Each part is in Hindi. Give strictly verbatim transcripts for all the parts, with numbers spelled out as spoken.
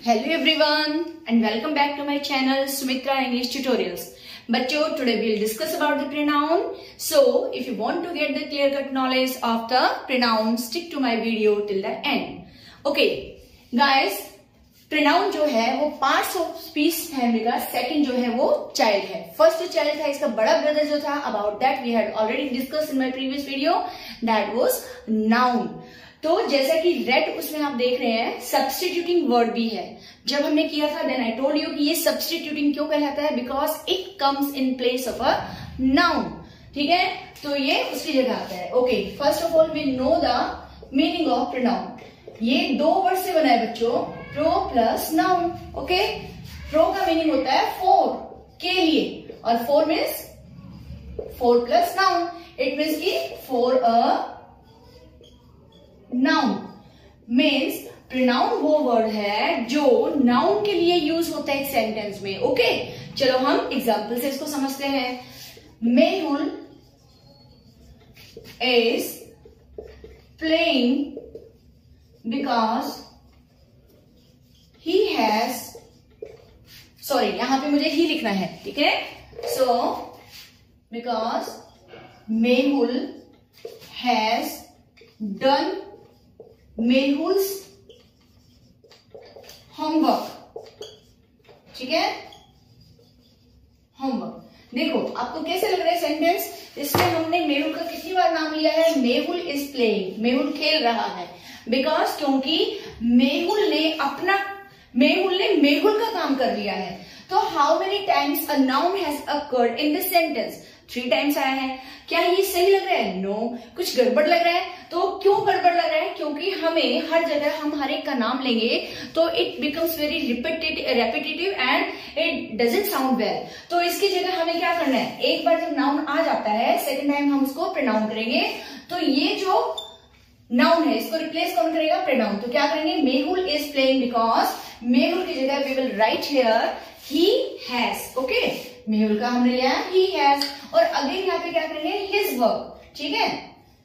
Hello everyone and welcome back to my channel Sumitra English Tutorials. बच्चों, today we will discuss about the pronoun. So if you want to get the clear cut knowledge of the pronoun, stick to my video till the end. Okay guys, pronoun जो है वो parts of speech family का second जो है वो child है. First जो child था इसका बड़ा brother जो था, about that we had already discussed in my previous video, that was noun. तो जैसा कि रेड उसमें आप देख रहे हैं सब्स्टिट्यूटिंग वर्ड भी है. जब हमने किया था देन आई टोल्ड यू कि ये सब्स्टिट्यूटिंग क्यों कहलाता है, because it comes in place of a noun. ठीक है, तो ये उसकी जगह आता है. Okay, first of all we know the meaning of pronoun. ये दो वर्ड से बना है बच्चों, pro plus noun. Okay, pro का मीनिंग होता है फोर के लिए, और for means for plus noun. It means की for a noun. Means pronoun वो वर्ड है जो नाउन के लिए यूज होता है एक सेंटेंस में. Okay okay? चलो हम एग्जाम्पल से इसको समझते हैं. Mehul is playing because he has, sorry यहां पे मुझे ही लिखना है. ठीक है, so because Mehul has done Mehul's homework. ठीक है, होमवर्क. देखो आपको कैसे लग रहा है सेंटेंस, इसमें हमने मेहुल का कितनी बार नाम लिया है. मेहुल इज प्लेइंग, मेहुल खेल रहा है. बिकॉज क्योंकि मेहुल ने अपना मेहुल ने मेहुल का काम कर लिया है. तो how many times a noun has occurred in this sentence. Three times आया है. क्या ये सही लग रहा है? No no. कुछ गड़बड़ लग रहा है. तो क्यों गड़बड़ लग रहा है? क्योंकि हमें हर जगह हम हर एक का नाम लेंगे तो it becomes very repetitive and it doesn't sound well. तो इसकी जगह हमें क्या करना है, एक बार जब नाउन आ जाता है सेकेंड टाइम हम उसको प्रोनाउन करेंगे. तो ये जो नाउन है इसको रिप्लेस कौन करेगा? प्रोनाउन. तो क्या करेंगे, Mehul is playing because Mehul की जगह we will write here he has. Okay, Mehul का हमने लिया ही हैज, और अगेन यहाँ पे क्या करेंगे, हिज वर्क. ठीक है,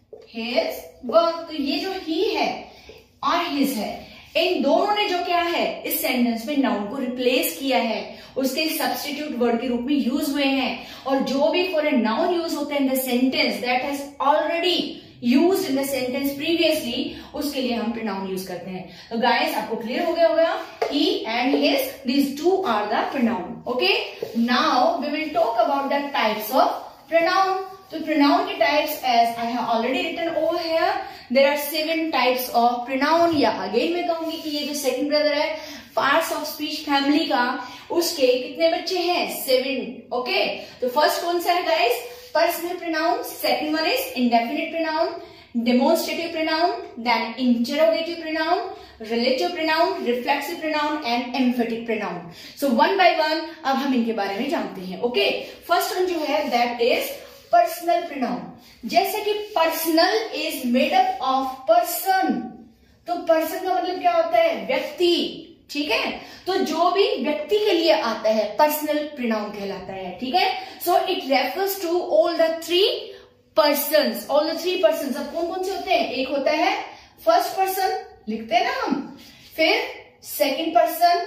हिज वर्क. तो ये जो ही है और हिज है, इन दोनों ने जो क्या है इस सेंटेंस में नाउन को रिप्लेस किया है, उसके सब्स्टिट्यूट वर्ड के रूप में यूज हुए हैं. और जो भी फॉर ए नाउन यूज होता है in the sentence that has already used in the sentence previously, उसके लिए हम pronoun use करते हैं. तो guys आपको clear हो गया होगा, he and his, these two are the pronoun. Okay, now we will talk about the types of pronoun. तो pronoun के types as I have already written over here, there are seven types of pronoun. या again मैं कहूंगी कि ये जो second brother है parts of speech family का, उसके कितने बच्चे हैं? सेवन. ओके, तो फर्स्ट कौन सा है guys? Personal pronoun. Second one is indefinite pronoun, demonstrative pronoun, then interrogative pronoun, relative pronoun, reflexive pronoun and emphatic pronoun. So one by one अब हम इनके बारे में जानते हैं. ओके, फर्स्ट वन जो है that is personal pronoun. जैसे कि personal is made up of person, तो person का मतलब क्या होता है? व्यक्ति. ठीक है, तो जो भी व्यक्ति के लिए आता है पर्सनल प्रोनाउन कहलाता है. ठीक है, so it refers to all the three persons. All the three persons अब कौन कौन से होते हैं? एक होता है फर्स्ट पर्सन, लिखते हैं ना हम, फिर सेकंड पर्सन,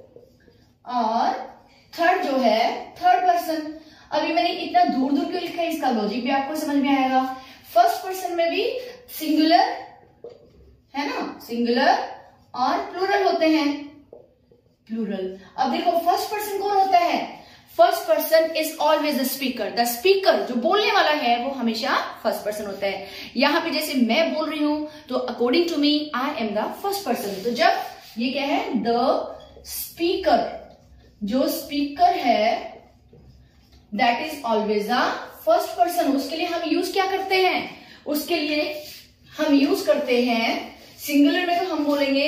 और थर्ड जो है थर्ड पर्सन. अभी मैंने इतना दूर दूर क्यों लिखा है, इसका लॉजिक भी आपको समझ में आएगा. फर्स्ट पर्सन में भी सिंगुलर है ना, सिंगुलर और प्लूरल होते हैं, प्लूरल. अब देखो फर्स्ट पर्सन कौन होता है? First person is always the speaker. The speaker जो बोलने वाला है वो हमेशा फर्स्ट पर्सन होता है. यहां पे जैसे मैं बोल रही हूं तो according to me I am the first person. तो जब ये क्या है, द स्पीकर, जो स्पीकर है that is always the first person. उसके लिए हम यूज क्या करते हैं? उसके लिए हम यूज करते हैं सिंगुलर में, तो हम बोलेंगे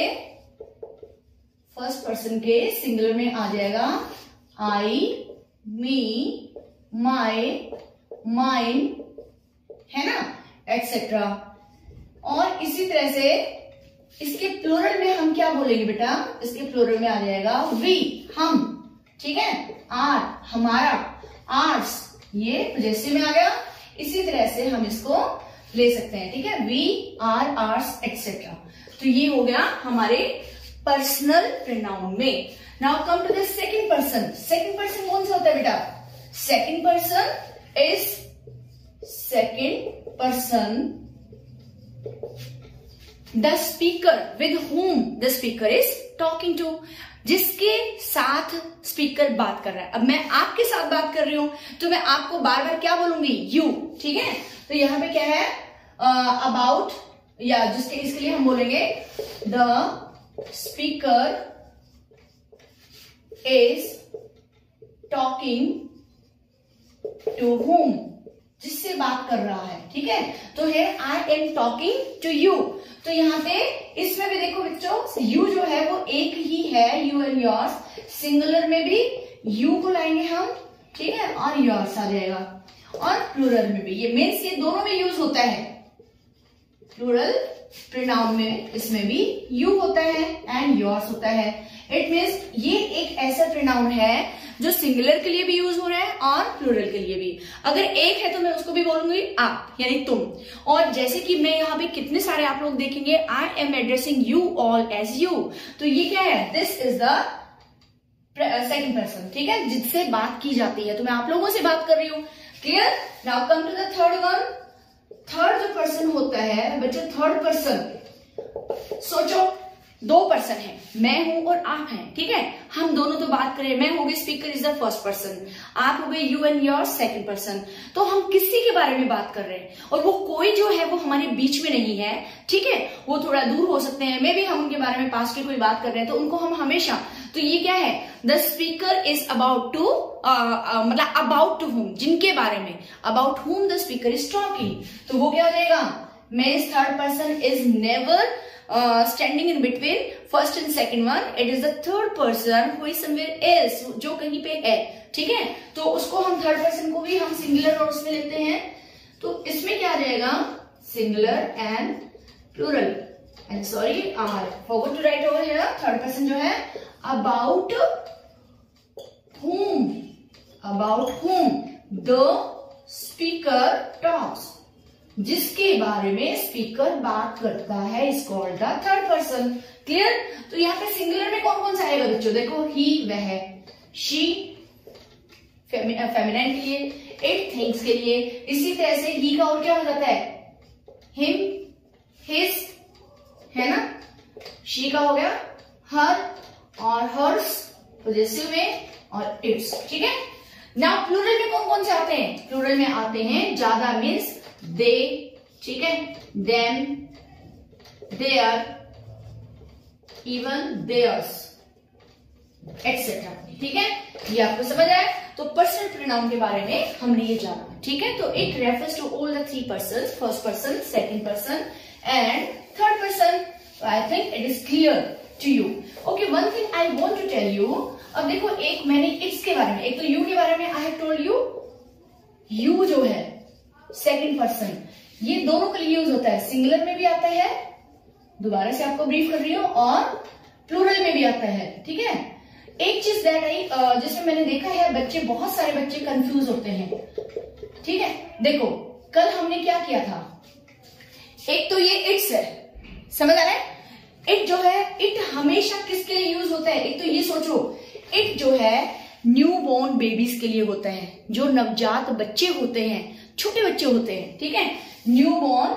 फर्स्ट पर्सन के सिंगुलर में आ जाएगा आई, मी, माई, माइन, है ना, एक्सेट्रा. और इसी तरह से इसके प्लूरल में हम क्या बोलेंगे बेटा? इसके प्लूरल में आ जाएगा वी, हम. ठीक है, आर, हमारा, आर्स, ये पोजेसिव में आ गया. इसी तरह से हम इसको ले सकते हैं. ठीक है, वी, आर, आर्स, एक्सेट्रा. तो ये हो गया हमारे पर्सनल प्रोनाउन में। Now come to the second person. Second person कौन सा होता है बेटा? Second person is second person the speaker with whom the speaker is talking to, जिसके साथ स्पीकर बात कर रहा है। अब मैं आपके साथ बात कर रही हूं तो मैं आपको बार बार क्या बोलूंगी? यू, ठीक है। तो यहां पे क्या है? अबाउट uh, या जिसके इसके लिए हम बोलेंगे the speaker is talking to whom, जिससे बात कर रहा है, ठीक है। तो है I am talking to you. तो यहाँ पे इसमें भी देखो बच्चों, यू जो है वो एक ही है, यू एंड योर्स। सिंगुलर में भी यू को लाएंगे हम, ठीक है, और योर्स आ जाएगा। और प्लूरल में भी, ये मीन्स ये दोनों में यूज होता है। प्लूरल प्रोनाउन में इसमें भी यू होता है एंड योर्स होता है। इट मीन्स ये एक ऐसा प्रोनाउन है जो सिंगुलर के लिए भी यूज हो रहा है और प्लूरल के लिए भी। अगर एक है तो मैं उसको भी बोलूंगी आप, यानी तुम। और जैसे कि मैं यहाँ पे कितने सारे आप लोग देखेंगे, I am addressing you all as you. तो ये क्या है? This is the second person, ठीक है, जिससे बात की जाती है। तो मैं आप लोगों से बात कर रही हूँ। Clear? Now come to the third one. Third जो पर्सन होता है बच्चों, थर्ड पर्सन, सोचो दो पर्सन है, मैं हूं और आप हैं, ठीक है। हम दोनों तो बात करें, मैं हो गई speaker is the first person, आप हो गए you and your second person. तो हम किसी के बारे में बात कर रहे हैं और वो कोई जो है वो हमारे बीच में नहीं है, ठीक है। वो थोड़ा दूर हो सकते हैं, मे भी हम उनके बारे में पास की कोई बात कर रहे हैं तो उनको हम हमेशा, तो ये क्या है? The speaker is about to, मतलब अबाउट टू whom, जिनके बारे में, about whom the speaker is talking. तो वो क्या हो जाएगा? Means third person is never standing in between first and second one, it is the third person who is somewhere else, जो कहीं पे है, ठीक है। तो उसको हम थर्ड पर्सन को भी हम सिंगुलर और उसमें लेते हैं। तो इसमें क्या आ जाएगा? Singular and plural. And sorry, I forgot to write over here. Third person जो है about whom, about whom the speaker talks, जिसके बारे में स्पीकर बात करता है, is called the third person. Clear? तो यहाँ पे सिंगुलर में कौन कौन सा आएगा बच्चों? देखो, ही वह, शी फेमिनाइन के लिए, इट थिंग्स के लिए। इसी तरह से ही का और क्या हो जाता है? हिम, हिज, है ना। शी का हो गया हर और हर्स, पॉजेसिव में, और इट्स, ठीक है। नाउ प्लूरल में कौन कौन से आते हैं? प्लूरल में आते हैं ज्यादा, मीन्स दे, ठीक है, them, their, even theirs, etcetera, ठीक है। ये आपको समझ आया? तो पर्सनल प्रोनाउन के बारे में हमने ये जाना, ठीक है। तो it refers to all the three person, first person, second person and third person. I think it is clear to you. Okay, one thing I want to tell you. अब देखो, एक मैंने इट्स के बारे में, एक तो यू के बारे में I have told you. You जो है सेकंड पर्सन, ये दोनों के लिए यूज होता है, सिंगुलर में भी आता है, दोबारा से आपको ब्रीफ कर रही हूं, और प्लूरल में भी आता है, ठीक है। एक चीज दैट आई, जिसमें मैंने देखा है बच्चे, बहुत सारे बच्चे कंफ्यूज होते हैं, ठीक है। देखो, कल हमने क्या किया था? एक तो ये इट्स है, समझ आ रहा है? इट जो है, इट हमेशा किसके लिए यूज होता है? एक तो ये सोचो, इट जो है न्यू बॉर्न बेबीज के लिए होता है, जो नवजात बच्चे होते हैं, छोटे बच्चे होते हैं, ठीक है। Newborn,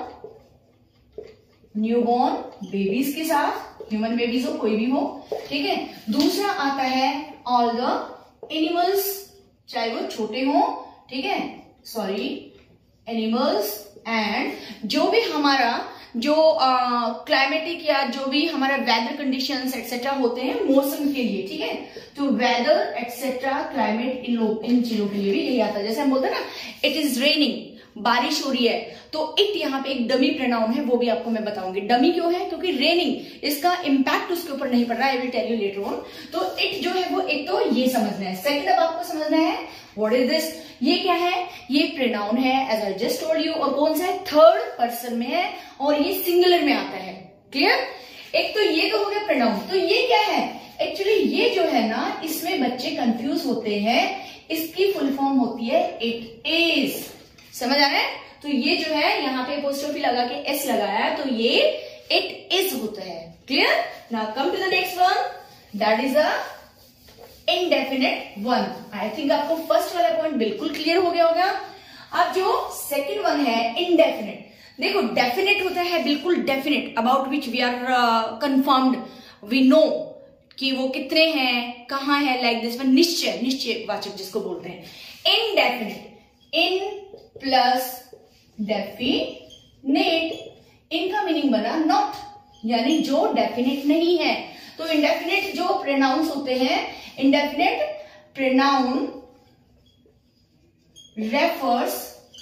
newborn babies के साथ, ह्यूमन बेबीज हो, कोई भी हो, ठीक है। दूसरा आता है ऑल द एनिमल्स, चाहे वो छोटे हो, ठीक है, सॉरी, एनिमल्स, एंड जो भी हमारा जो क्लाइमेटिक या जो भी हमारा वेदर कंडीशंस एक्सेट्रा होते हैं मौसम के लिए, ठीक है। तो वेदर एक्सेट्रा, क्लाइमेट, इन लोग इन चीजों के लिए भी यही आता है। जैसे हम बोलते हैं ना, इट इज रेनिंग, बारिश हो रही है, तो इट यहाँ पे एक डमी प्रोनाउन है, वो भी आपको मैं बताऊंगी। डमी क्यों है? क्योंकि रेनिंग, इसका इंपैक्ट उसके ऊपर नहीं पड़ रहा है, I will tell you later on. तो इट जो है वो, एक तो ये समझना है। सेकंड, अब आपको समझना है व्हाट इज दिस, ये क्या है? ये प्रोनाउन है, as I just told you, और कौन सा है? थर्ड पर्सन में है, और ये सिंगुलर में आता है। क्लियर? एक तो ये तो हो गया प्रोनाउन। तो ये क्या है? एक्चुअली ये जो है ना, इसमें बच्चे कंफ्यूज होते हैं। इसकी फुल फॉर्म होती है इट इज, समझ आ रहा है? तो ये जो है, यहाँ पे अपोस्ट्रोफी लगा के एस लगाया, तो ये इट इज होता है। Clear? Now come to the next one, that is a indefinite one. I think आपको फर्स्ट वाला पॉइंट बिल्कुल क्लियर हो गया होगा। अब जो सेकंड वन है इनडेफिनेट, देखो डेफिनेट होता है बिल्कुल definite, about which we are confirmed, we know कि वो कितने हैं, कहाँ है, लाइक दिस वन, निश्चय, निश्चय वाचक जिसको बोलते हैं। इनडेफिनेट, इन प्लस डेफिनेट, इनका मीनिंग बना नॉट, यानी जो डेफिनेट नहीं है। तो इंडेफिनेट जो प्रोनाउंस होते हैं, indefinite pronoun refers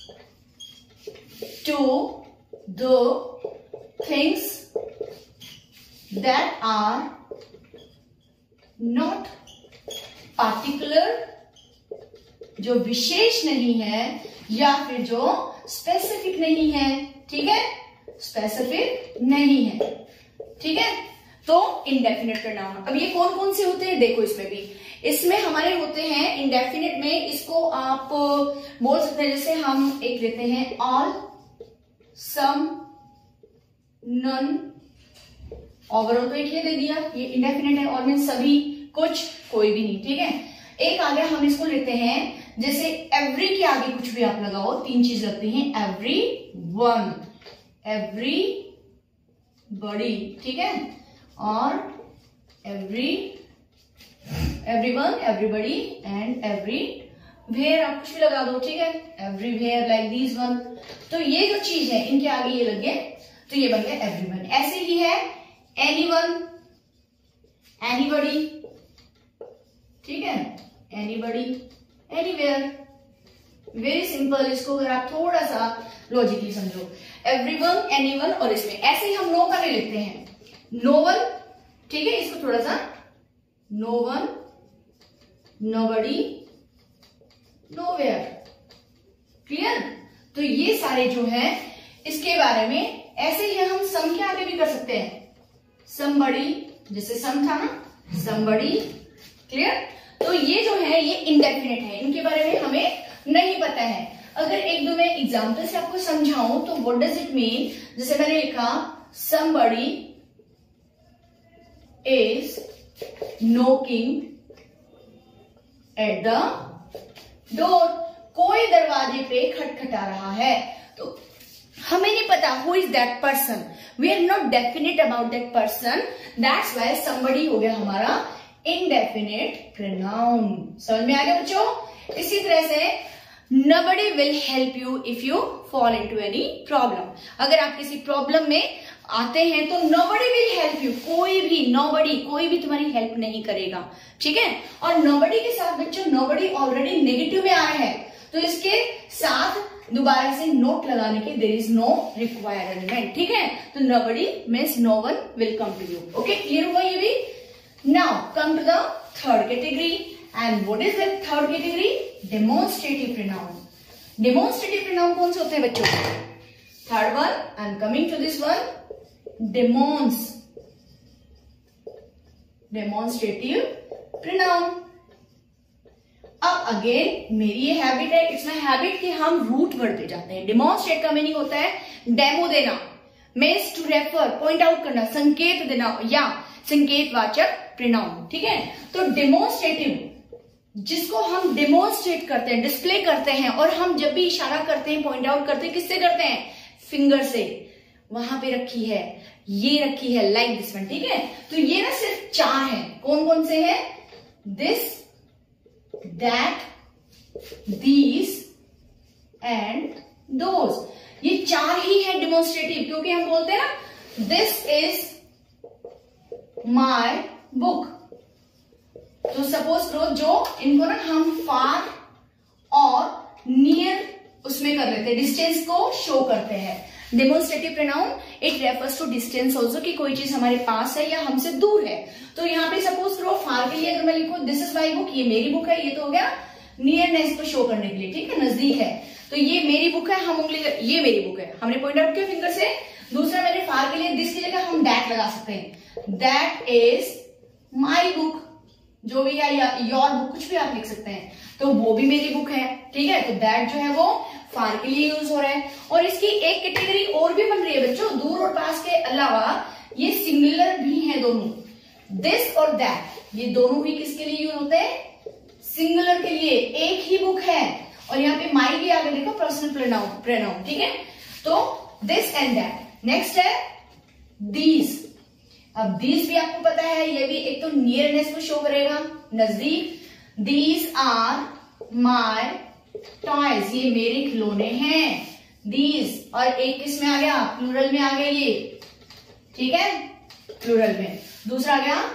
to the things that are not particular, जो विशेष नहीं है या फिर जो स्पेसिफिक नहीं है। ठीक है, स्पेसिफिक नहीं है। ठीक है, तो इंडेफिनेट प्रोनाउन। अब ये कौन कौन से होते हैं देखो, इसमें भी इसमें हमारे होते हैं इंडेफिनेट में, इसको आप बोल सकते हैं, जैसे हम एक लेते हैं ऑल, सम, नन, ओवरऑल तो एक ये दे दिया, ये इंडेफिनेट है। और मीन सभी, कुछ, कोई भी नहीं। ठीक है, एक आगे हम इसको लेते हैं, जैसे एवरी के आगे कुछ भी आप लगाओ, तीन चीज लगती हैं, एवरी वन, एवरी बड़ी, ठीक है, और every everyone, everybody and everywhere, आप कुछ भी लगा दो। ठीक है, everywhere, like this one. तो ये जो चीज है इनके आगे ये लग गए, तो ये बन गया एवरीवन। ऐसे ही है एनीवन, एनीबडी, ठीक है, एनीबडी, एनीवेयर, वेरी सिंपल। इसको अगर आप थोड़ा सा लॉजिकली समझो, एवरीवन, एनीवन, और इसमें ऐसे ही हम नो का ले लेते हैं, नो वन, ठीक है, इसको थोड़ा सा, no one, nobody, nowhere. Clear? तो ये सारे जो है इसके बारे में, ऐसे ही हम सम के आगे भी कर सकते हैं, समबडी, जैसे सम था ना, समबडी। क्लियर? तो ये जो है ये इंडेफिनेट है, इनके बारे में हमें नहीं पता है। अगर एक दो मैं एग्जाम्पल से आपको समझाऊं तो व्हाट डज इट मीन, जैसे मैंने लिखा somebody is knocking at the door, कोई दरवाजे पे खटखटा रहा है। तो हमें नहीं पता who is that person, we are not definite about that person, that's why somebody हो गया हमारा इनडेफिनेट प्रोनाउन। समझ में आ गया बच्चों? इसी तरह से nobody will help you if you fall into any problem, अगर आप किसी प्रॉब्लम में आते हैं तो nobody will help you, कोई भी, nobody, कोई भी तुम्हारी हेल्प नहीं करेगा। ठीक है, और nobody के साथ बच्चों nobody ऑलरेडी नेगेटिव में आया है, तो इसके साथ दोबारा से नोट लगाने की देयर इज नो रिक्वायरमेंट। ठीक है, तो nobody means no one will come to you। Okay, clear हुआ ये भी? Now come to the third category, and what is the third category? Demonstrative pronoun. Demonstrative pronoun कौन से होते हैं बच्चों? Third one, I am coming to this one, demons, demonstrative pronoun. अब अगेन मेरी ये हैबिट है, इट्स माय हैबिट कि हम रूट बढ़ते जाते हैं। डेमोन्स्ट्रेट का मीनिंग होता है डेमो देना, means to refer, point out करना, संकेत देना या संकेतवाचक प्रोनाउन। ठीक है, तो डेमोन्स्ट्रेटिव जिसको हम डेमोन्स्ट्रेट करते हैं, डिस्प्ले करते हैं, और हम जब भी इशारा करते हैं, पॉइंट आउट करते हैं, किससे करते हैं? फिंगर से। वहां पे रखी है, ये रखी है, लाइक दिस वन। ठीक है, तो ये ना सिर्फ चार है। कौन कौन से हैं? This, that, these and those. ये चार ही है डेमोन्स्ट्रेटिव, क्योंकि हम बोलते हैं ना दिस इज माय बुक। तो सपोज करो जो इनको ना हम फार और नियर उसमें कर लेते हैं, डिस्टेंस को शो करते हैं। Demonstrative pronoun it refers to distance also, कि कोई चीज हमारे पास है या हमसे दूर है। तो यहाँ पे सपोज करो फार के लिए अगर मैं लिखूं दिस इज माई बुक, ये मेरी बुक है, ये तो हो गया नियरनेस को शो करने के लिए। ठीक है, नजदीक है, तो ये मेरी बुक है, हम उंगली, ये मेरी बुक है, हमने पॉइंट आउट किया फिंगर से। दूसरा मैंने फार के लिए दिस की जगह हम दैट लगा सकते हैं, दैट इज माई बुक, जो भी है, या योर बुक, कुछ भी आप लिख सकते हैं, तो वो भी मेरी बुक है। ठीक है, तो दैट जो है वो फार के लिए यूज हो रहा है। और इसकी एक कैटेगरी और भी बन रही है बच्चों, दूर और पास के अलावा ये सिमिलर भी है दोनों, दिस और दैट, ये दोनों भी किसके लिए यूज होते हैं, सिंगुलर के लिए। एक ही बुक है और यहाँ पे माई भी आगे देखो पर्सनल प्रोनाउन प्रोनाउन, ठीक है। तो दिस एंड दैट। नेक्स्ट है दीज। अब दीज भी आपको पता है, ये भी एक तो नियरनेस को शो करेगा, नजदीक। दीज आर माई टॉयज, ये मेरे खिलौने हैं, दीज। और एक किस में आ गया, प्लूरल में आ गया ये, ठीक है, प्लूरल में। दूसरा आ गया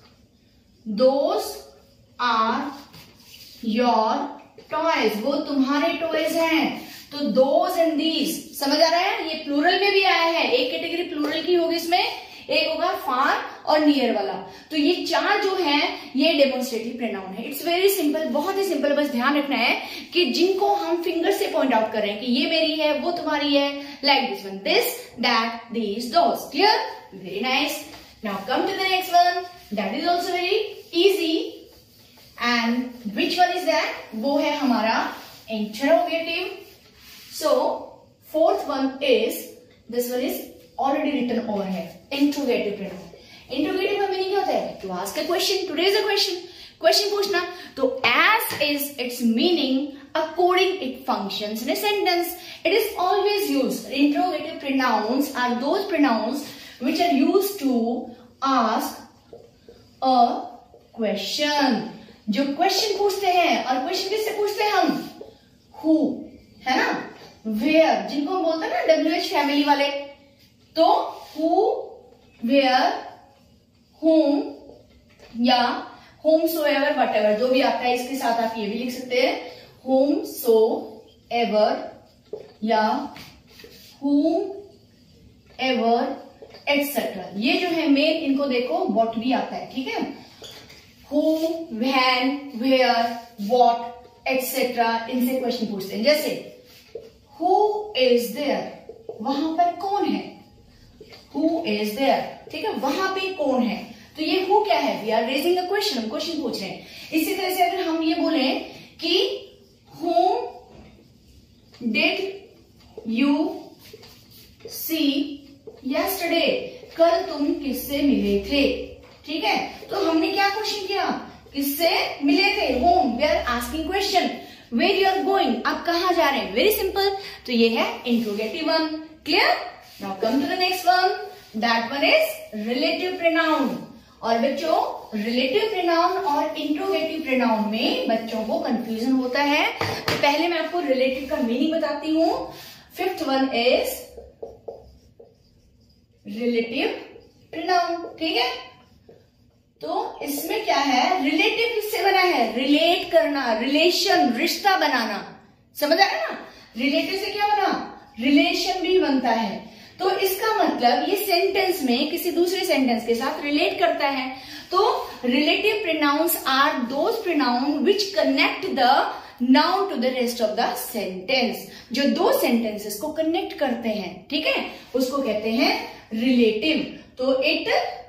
दोज आर योर टॉयज, वो तुम्हारे टॉयज हैं। तो दोज एंड दीज, समझ आ रहा है, ये प्लूरल में भी आया है। एक कैटेगरी प्लूरल की होगी इसमें, एक होगा फार और नियर वाला। तो ये चार जो है ये डेमोन्स्ट्रेटिव प्रोनाउन है। इट्स वेरी सिंपल, बहुत ही सिंपल। बस ध्यान रखना है कि जिनको हम फिंगर से पॉइंट आउट कर रहे हैं कि ये मेरी है, वो तुम्हारी है, like this one, this that these those. Clear, very nice. Now come to the next one, that is also very easy. And which one is that, वो है हमारा interrogative. So fourth one is, this one is already written over है, इंट्रोगेटिव प्रोनाउन। इंट्रोगेटिव का मीनिंग क्या होता है, to ask a question, to raise a question, question पूछना। तो as is its meaning according it functions in a sentence, it is always used. Interrogative pronouns are those pronouns which are used to ask a question, जो क्वेश्चन पूछते हैं। और क्वेश्चन किससे पूछते हैं हम, हु, है ना, वेयर, जिनको हम बोलते हैं ना डब्ल्यू एच फैमिली वाले। तो हु, वेयर, होम या whomsoever, whatever, जो भी आपका है, इसके साथ आप ये भी लिख सकते हैं, होम सो एवर या होम एवर एक्सेट्रा। ये जो है मेन, इनको देखो वॉट भी आता है, ठीक है। Who, when, where, what etcetera, इनसे क्वेश्चन पूछते हैं। जैसे हु इज देयर, वहां पर कौन है, हु इज देयर, ठीक है, वहां पे कौन है। तो ये हु क्या है, we are raising a question, हम क्वेश्चन पूछ रहे हैं। इसी तरह से अगर हम ये बोले कि whom did you see yesterday, कल तुम किससे मिले थे, ठीक है। तो हमने क्या क्वेश्चन किया, किससे मिले थे, whom, we are asking question. Where you are going, आप कहां जा रहे हैं, वेरी सिंपल। तो ये है interrogative one. Clear, now come to the next one, that one is relative pronoun. और बच्चों रिलेटिव प्रोनाउन और इंट्रोगेटिव प्रोनाउन में बच्चों को कंफ्यूजन होता है। तो पहले मैं आपको रिलेटिव का मीनिंग बताती हूं। Fifth one is relative pronoun, ठीक है। तो इसमें क्या है, रिलेटिव किससे बना है, रिलेट करना, रिलेशन, रिश्ता बनाना, समझ आया ना। रिलेटिव से क्या बना, रिलेशन भी बनता है। तो इसका मतलब ये सेंटेंस में किसी दूसरे सेंटेंस के साथ रिलेट करता है। तो relative pronouns are those pronoun which connect the noun to the rest of the sentence, जो दो सेंटेंसेस को कनेक्ट करते हैं, ठीक है, उसको कहते हैं रिलेटिव। तो इट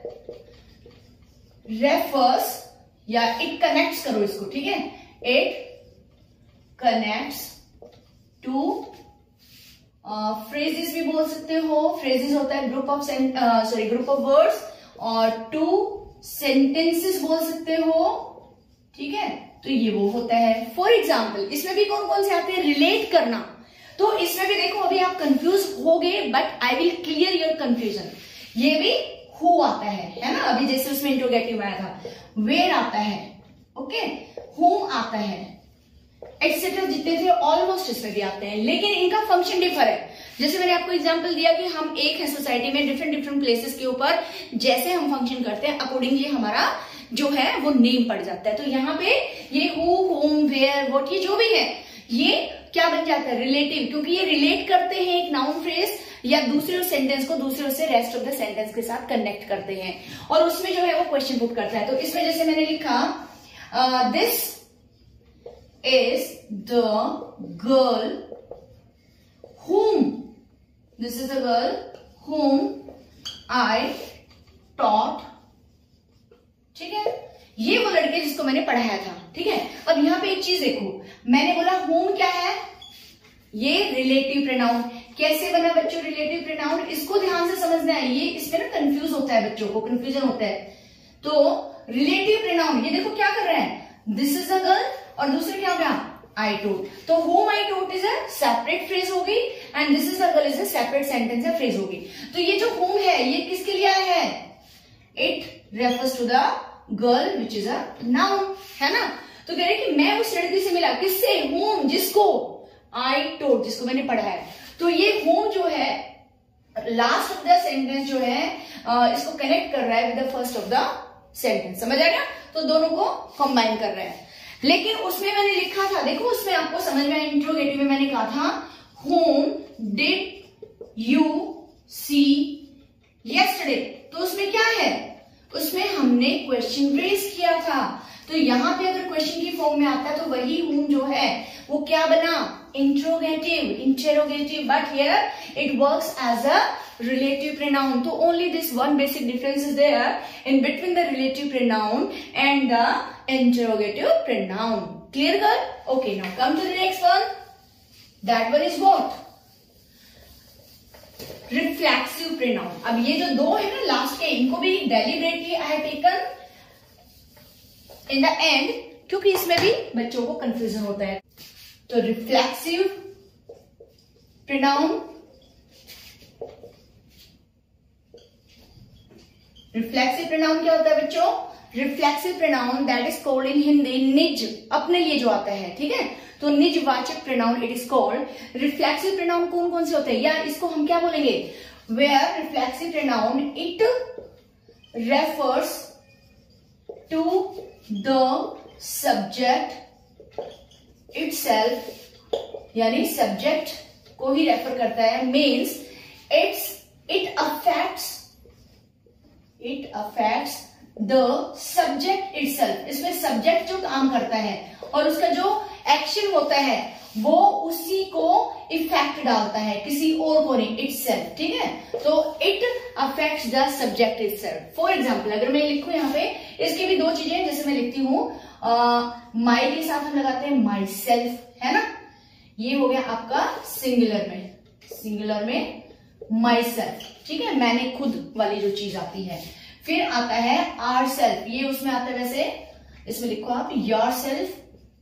रेफर्स या इट कनेक्ट्स, करो इसको, ठीक है, इट कनेक्ट्स टू फ्रेजेस भी बोल सकते हो। फ्रेजेस होता है group of sorry group of words, और टू सेंटेंसेस बोल सकते हो, ठीक है। तो ये वो होता है। फॉर एग्जाम्पल इसमें भी कौन कौन से आते हैं, रिलेट करना। तो इसमें भी देखो अभी आप कंफ्यूज हो गए, but I will clear your confusion. ये भी हु आता है, है ना, अभी जैसे उसमें इंट्रोगेटिव आया था। वेयर आता है, ओके, होम आता है, एक्सेट्रा जितने थे ऑलमोस्ट इसमें भी आते हैं, लेकिन इनका फंक्शन डिफर है। जैसे मैंने आपको एग्जांपल दिया कि हम एक है सोसाइटी में, डिफरेंट डिफरेंट प्लेसेस के ऊपर जैसे हम फंक्शन करते हैं अकॉर्डिंगली हमारा जो है वो नेम पड़ जाता है। तो यहाँ पे ये हु, होम, वेयर, व्हाट, ये जो भी है ये क्या बन जाता है, रिलेटिव, क्योंकि ये रिलेट करते हैं एक नाउन फ्रेज या दूसरे सेंटेंस को दूसरे से रेस्ट ऑफ द सेंटेंस के साथ कनेक्ट करते हैं, और उसमें जो है वो क्वेश्चन पुट करता है। तो इसमें जैसे मैंने लिखा, this is the girl whom, this is the girl whom I taught, ठीक है, ये वो लड़के जिसको मैंने पढ़ाया था, ठीक है। अब यहाँ पे एक चीज देखो, मैंने बोला whom क्या है, ये रिलेटिव प्रोनाउन कैसे बना बच्चों? रिलेटिव प्रोनाउन इसको ध्यान से समझना है, ये इसमें ना कंफ्यूज होता है, बच्चों को कंफ्यूजन होता है। तो रिलेटिव प्रोनाउन ये देखो क्या कर रहे हैं, दिस इज अ गर्ल और दूसरे क्या हो गया, आई टोल्ड। तो whom I told is a separate phrase होगी and this is a girl is a separate sentence या फ्रेज होगी। तो ये जो होम है ये किसके लिए आया है? It refers to the girl which is a noun, है ना। तो कह रहे कि मैं उस लड़की से मिला, किससे? होम, जिसको आई टोल्ड, जिसको मैंने पढ़ा है। तो ये होम जो है लास्ट ऑफ द सेंटेंस जो है इसको कनेक्ट कर रहा है with the first of the sentence, समझ आ गया? तो दोनों को कंबाइन कर रहे हैं। लेकिन उसमें मैंने लिखा था, देखो उसमें आपको समझ में, इंट्रोगेटिव में मैंने कहा था whom did you see yesterday. तो उसमें क्या है, उसमें हमने क्वेश्चन रेज किया था। तो यहां पे अगर क्वेश्चन की फॉर्म में आता है तो वही होम जो है वो क्या बना, interrogative, interrogative, but here it works as a relative pronoun. So only this one basic difference is there in between the relative pronoun and the interrogative pronoun. Clear girl? Okay, now come to the next one. That one is what? Reflexive pronoun. अब ये जो दो है ना लास्ट के, इनको भी deliberately I have taken in the end क्योंकि इसमें भी बच्चों को confusion होता है। तो reflexive pronoun, रिफ्लेक्सिव प्रोनाउन क्या होता है बच्चों? Reflexive pronoun that is called in Hindi निज, अपने लिए जो आता है, ठीक है। तो निजवाचक pronoun it is called. Reflexive pronoun कौन कौन से होते हैं, या इसको हम क्या बोलेंगे, where reflexive pronoun it refers to the subject itself, यानी सब्जेक्ट को ही रेफर करता है। Means it's it affects it affects the subject itself. इसमें सब्जेक्ट जो काम करता है और उसका जो एक्शन होता है वो उसी को इफेक्ट डालता है, किसी और को नहीं, इटसेल्फ, ठीक है। तो it affects the subject itself. For example अगर मैं लिखूं यहाँ पे, इसकी भी दो चीजें, जैसे मैं लिखती हूँ माई के साथ हम लगाते हैं माई सेल्फ, है ना। ये हो गया आपका सिंगुलर में, सिंगुलर में माई सेल्फ, ठीक है, मैंने खुद वाली जो चीज आती है। फिर आता है आर सेल्फ, ये उसमें आता है, वैसे इसमें लिखो आप योर सेल्फ।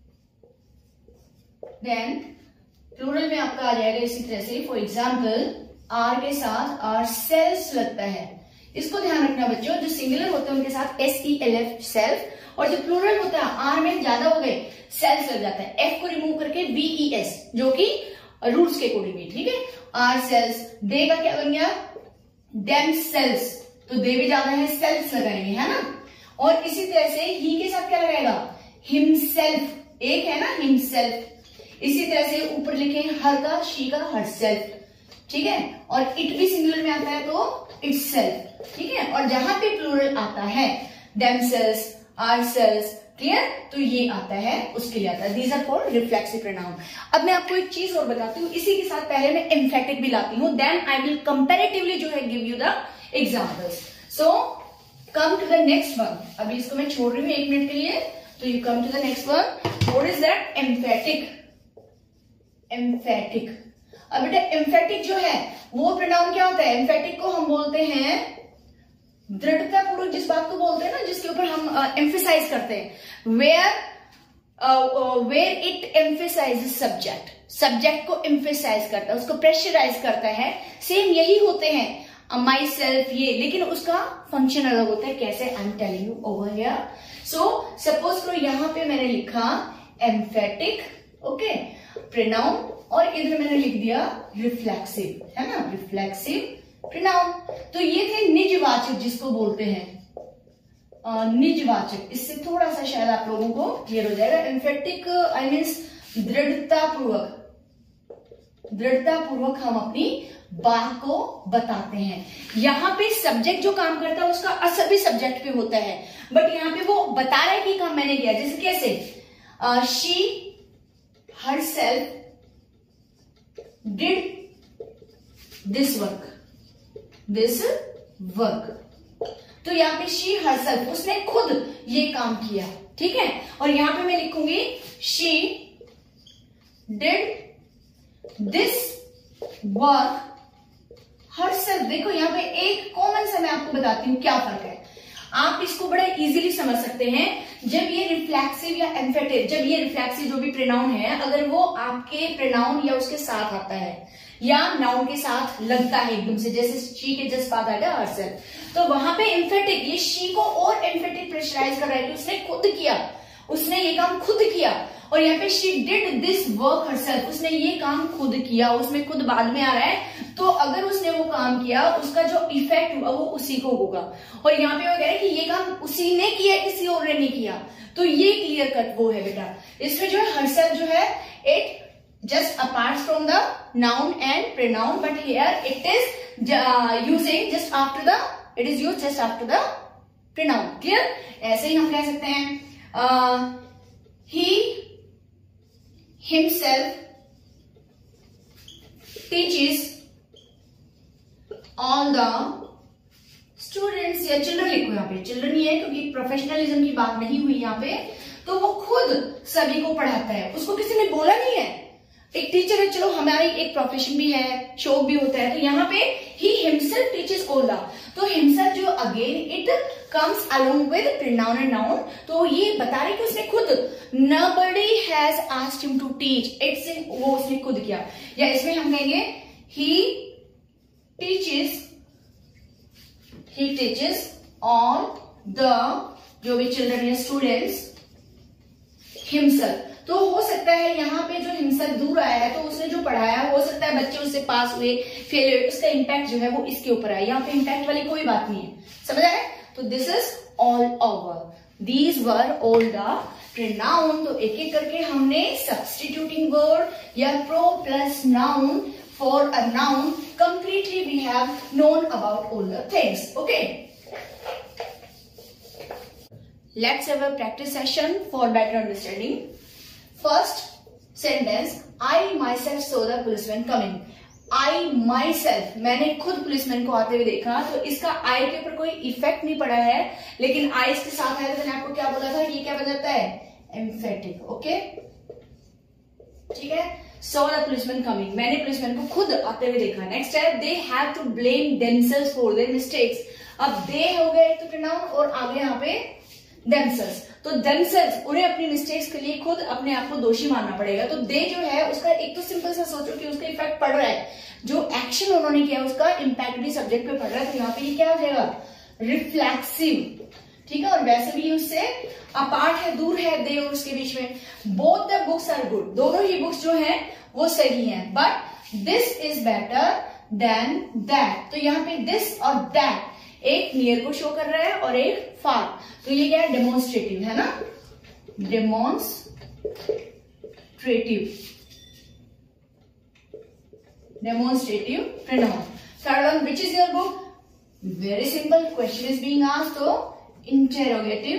देन प्लूरल में आपका आ जाएगा इसी तरह से, फॉर एग्जाम्पल आर के साथ आर सेल्स लगता है। इसको ध्यान रखना बच्चों, जो सिंगुलर होते हैं उनके साथ S E L F self, और जो प्लूरल होता है आर में ज्यादा हो गए सेल्स लग जाता है, एफ को रिमूव करके वी ई एस, जो कि रूल्स के अकॉर्डिंग, ठीक है। आर सेल्स, दे का क्या बन गया, देम सेल्स, तो दे भी ज्यादा है, सेल्स लगाएंगे, है ना। और इसी तरह से ही के साथ क्या लगाएगा, हिमसेल्फ, एक है ना हिमसेल्फ। इसी तरह से ऊपर लिखे हर का, शी का हर सेल्फ, ठीक है। और इट भी सिंगुलर में आता है तो इटसेल्फ, ठीक है। और जहां पे प्लूरल आता है देमसेल्स, आरसेल्स, क्लियर, तो ये आता है, उसके लिए आता है। These are called reflexive pronoun. अब मैं आपको एक चीज और बताती हूँ, इसी के साथ पहले मैं एम्फेटिक भी लाती हूँ, देन आई विल कंपैरेटिवली जो है give you the examples. So come to the next one. अभी इसको मैं छोड़ रही हूँ एक मिनट के लिए, तो you come to the next one. What is that, emphatic. Emphatic, अब बेटा एम्फेटिक जो है वो प्रोनाउन क्या होता है, एम्फेटिक को हम बोलते हैं दृढ़ता पूर्वक जिस बात को बोलते हैं ना, जिसके ऊपर हम एम्फेसाइज uh, करते हैं, where where it emphasize subject, subject को एम्फेसाइज करता है, उसको प्रेशराइज करता है। सेम यही होते हैं माई सेल्फ, ये, लेकिन उसका फंक्शन अलग होता है। कैसे, I am telling you over here. So suppose करो यहां पे मैंने लिखा एम्फेटिक, ओके, प्रोनाउन, और इधर मैंने लिख दिया रिफ्लेक्सिव, है ना, रिफ्लेक्सिव प्रोनाउन। तो ये थे निजवाचक, जिसको बोलते हैं निजवाचक। इससे थोड़ा सा शायद आप लोगों को क्लियर हो जाएगा। एम्फेटिक आई मीन्स दृढ़ता पूर्वक, दृढ़ता पूर्वक हम अपनी बात को बताते हैं। यहाँ पे सब्जेक्ट जो काम करता है उसका असर भी सब्जेक्ट पे होता है, बट यहाँ पे वो बता रहा है कि काम मैंने किया। जैसे कैसे, she herself did this work, this work। तो यहाँ पे she herself, उसने खुद ये काम किया, ठीक है। और यहाँ पे मैं लिखूंगी she did this work herself. देखो यहाँ पे एक कॉमन सा मैं आपको बताती हूँ क्या फर्क है, आप इसको बड़े इजीली समझ सकते हैं। जब ये रिफ्लेक्सिव या एम्फेटिव, जब ये रिफ्लेक्सिव जो भी प्रोनाउन है, अगर वो आपके प्रोनाउन या उसके साथ आता है या नाउन के साथ लगता है एकदम से, जैसे शी के जस्ट बाद आ गया हरसेल्फ, तो वहां पे एम्फेटिक, ये शी को और एम्फेटिक प्रेशराइज कर रहा है कि उसने खुद किया, उसने ये काम खुद किया। और यहाँ पे she did this work herself, उसने ये काम खुद किया, उसमें खुद बाद में आ रहा है, तो अगर उसने वो काम किया उसका जो इफेक्ट हुआ वो उसी को होगा। और यहाँ पे वो कह रहे हैं कि ये काम उसी ने किया, किसी और ने नहीं किया, तो ये क्लियर कट वो है बेटा। इसमें जो है हरसेल्फ जो है it just apart from the noun and pronoun, but here it is uh, using just after the, it is used just after the pronoun. Clear? ऐसे ही हम कह सकते हैं uh, he himself teaches all the students, या चिल्ड्रन लिखो यहाँ पे, चिल्ड्रन ही है क्योंकि प्रोफेशनलिज्म की बात नहीं हुई यहाँ पे, तो वो खुद सभी को पढ़ाता है, उसको किसी ने बोला नहीं है। एक टीचर है, चलो हमारी एक प्रोफेशन भी है, शौक भी होता है, तो यहाँ पे he himself teaches all the, तो himself जो again it comes along with pronoun and noun, तो ये बता रहे कि उसने खुद, nobody has asked him to teach, it's वो उसने खुद किया। या इसमें हम कहेंगे he teaches, he teaches all the, जो भी चिल्ड्रन या स्टूडेंट्स, himself। तो हो सकता है यहाँ पे जो हिमसेल्फ दूर आया है, तो उसने जो पढ़ाया हो सकता है बच्चे उससे पास हुए, फेल, उसका इम्पैक्ट जो है वो इसके ऊपर आया। यहाँ पे इम्पैक्ट वाली कोई बात नहीं है, समझ आए? तो this is all over, these were all the pronoun. तो एक एक करके हमने सब्स्टिट्यूटिंग वर्ड या pro plus noun for a noun completely we have known about all the things. Okay, let's have a practice session for better understanding. First sentence, I myself saw the policeman coming. I myself, मैंने खुद पुलिसमैन को आते हुए देखा, तो इसका I के ऊपर कोई इफेक्ट नहीं पड़ा है, लेकिन I इसके साथ है, तो मैंने आपको क्या बोला था, ये क्या बन जाता है, एम्फेटिक। ओके, ठीक है। saw the policeman coming, मैंने पुलिसमैन को खुद आते हुए देखा। नेक्स्ट है, they have to blame themselves for their mistakes। अब they हो गया एक तो प्रोनाउन, और आगे यहाँ पे themselves, तो themselves उन्हें अपनी मिस्टेक्स के लिए खुद अपने आप को दोषी मानना पड़ेगा। तो दे जो है उसका एक तो सिंपल सा सोचो कि उसका इफेक्ट पड़ रहा है, जो एक्शन उन्होंने किया उसका इम्पैक्ट भी सब्जेक्ट पे पड़ रहा है, तो यहाँ पे ये क्या हो जाएगा, रिफ्लेक्सिव। ठीक है, और वैसे भी उससे अपार्ट है, दूर है दे और उसके बीच में। Both the books are good, दोनों ही बुक्स जो है वो सही है, but this is better than that. तो यहाँ पे दिस और दैट एक नियर को शो कर रहा है और एक फार, तो ये क्या है, डेमोन्स्ट्रेटिव है ना, demonstrative, demonstrative pronoun. Third one, which is your book, very simple, question is being asked, तो इंटेरोगेटिव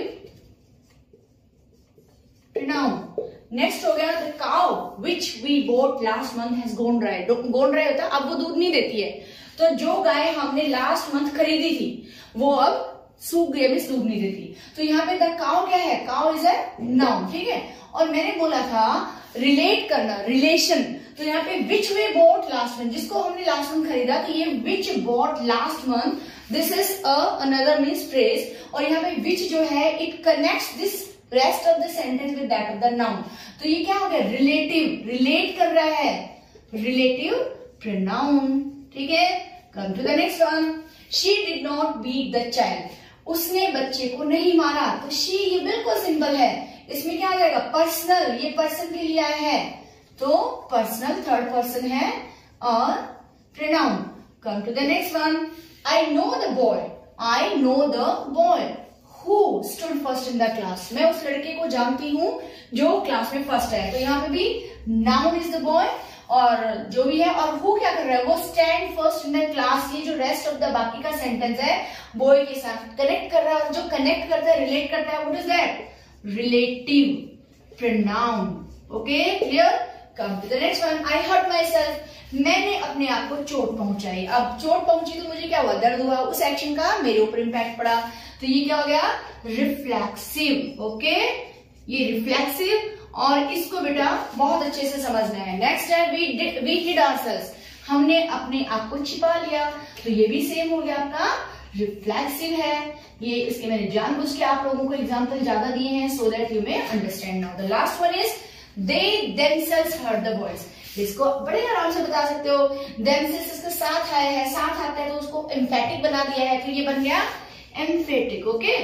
प्रोनाउन। नेक्स्ट हो गया, the cow which we bought last month has gone dry. Gone dry होता है अब वो दूध नहीं देती है, तो जो गाय हमने लास्ट मंथ खरीदी थी वो अब सूख गई, में दूध नहीं देती। तो यहाँ पे द काउ क्या है, काउ इज अ नाउन। ठीक है, और मैंने बोला था रिलेट करना, रिलेशन, तो यहाँ पे which we bought last month, जिसको हमने लास्ट मंथ खरीदा, तो ये which bought last month, this is a another means phrase, और यहाँ पे विच जो है it connects this rest of the sentence with that of the noun. तो ये क्या हो गया, रिलेटिव, रिलेट कर रहा है, रिलेटिव प्रोनाउन। ठीक है, come to the next one, she did not beat the child, उसने बच्चे को नहीं मारा, तो शी ये बिल्कुल सिंपल है, इसमें क्या आ जाएगा, पर्सनल, ये पर्सन के लिए आया है, तो पर्सनल थर्ड पर्सन है और pronoun. Come to the next one, I know the boy, I know the boy who stood first in the class, मैं उस लड़के को जानती हूँ जो क्लास में फर्स्ट है, तो यहाँ पे भी नाउन इज द बॉय और जो भी है, और हु क्या कर रहा है, वो stand first in the class. ये जो रेस्ट ऑफ द बाकी का सेंटेंस है बॉय के साथ कनेक्ट कर रहा है, जो कनेक्ट करता है, रिलेट करता है, what is that, relative pronoun. Okay, clear. Come to the next one, I hurt myself, मैंने अपने आप को चोट पहुंचाई। अब चोट पहुंची तो मुझे क्या हुआ, दर्द हुआ, उस एक्शन का मेरे ऊपर इंपैक्ट पड़ा, तो ये क्या हो गया, रिफ्लेक्सिव। ओके, ये रिफ्लेक्सिव और इसको बेटा बहुत अच्छे से समझना है। नेक्स्ट है we did we hid ourselves, हमने अपने आप को छिपा लिया, तो ये भी सेम हो गया आपका रिफ्लेक्सिव है। ये इसके मैंने जानबूझ के आप लोगों को एग्जांपल ज्यादा दिए हैं so that you may understand now. The last one is they themselves heard the voice, इसको बड़े आराम से बता सकते हो। देमसेल्व्स इसका साथ आया है, साथ आता है तो उसको एम्फेटिक बना दिया है, फिर ये बन गया emphatic. Okay,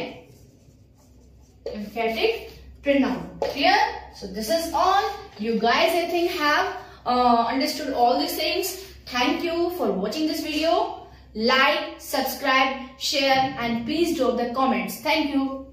emphatic pronoun. Clear? So this is all. You guys I think have uh, understood all these things. Thank you for watching this video. Like, subscribe, share and please drop the comments. Thank you.